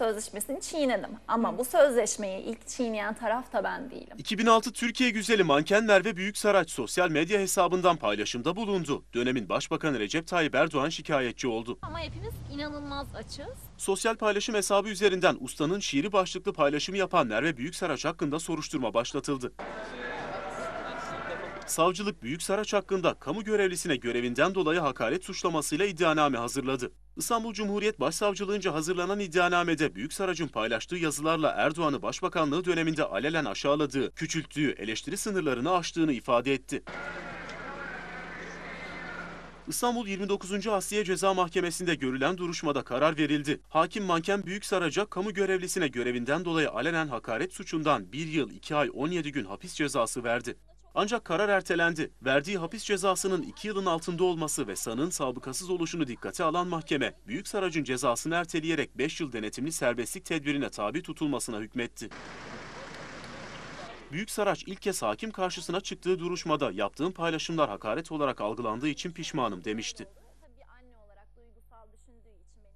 sözleşmesini çiğnedim. Ama bu sözleşmeyi ilk çiğneyen taraf da ben değilim. 2006 Türkiye güzeli manken Merve Büyüksaraç sosyal medya hesabından paylaşımda bulundu. Dönemin Başbakanı Recep Tayyip Erdoğan şikayetçi oldu. Ama hepimiz inanılmaz açız. Sosyal paylaşım hesabı üzerinden ustanın şiiri başlıklı paylaşımı yapan Merve Büyüksaraç hakkında soruşturma başlatıldı. Savcılık Büyüksaraç hakkında kamu görevlisine görevinden dolayı hakaret suçlamasıyla iddianame hazırladı. İstanbul Cumhuriyet Başsavcılığınca hazırlanan iddianamede Büyüksaraç'ın paylaştığı yazılarla Erdoğan'ı başbakanlığı döneminde alenen aşağıladığı, küçülttüğü, eleştiri sınırlarını aştığını ifade etti. İstanbul 29. Asliye Ceza Mahkemesi'nde görülen duruşmada karar verildi. Hakim manken Büyüksaraç'a kamu görevlisine görevinden dolayı alenen hakaret suçundan 1 yıl 2 ay 17 gün hapis cezası verdi. Ancak karar ertelendi. Verdiği hapis cezasının 2 yılın altında olması ve sanığın sabıkasız oluşunu dikkate alan mahkeme, Büyüksaraç'ın cezasını erteleyerek 5 yıl denetimli serbestlik tedbirine tabi tutulmasına hükmetti. Büyüksaraç ilk kez hakim karşısına çıktığı duruşmada yaptığım paylaşımlar hakaret olarak algılandığı için pişmanım demişti.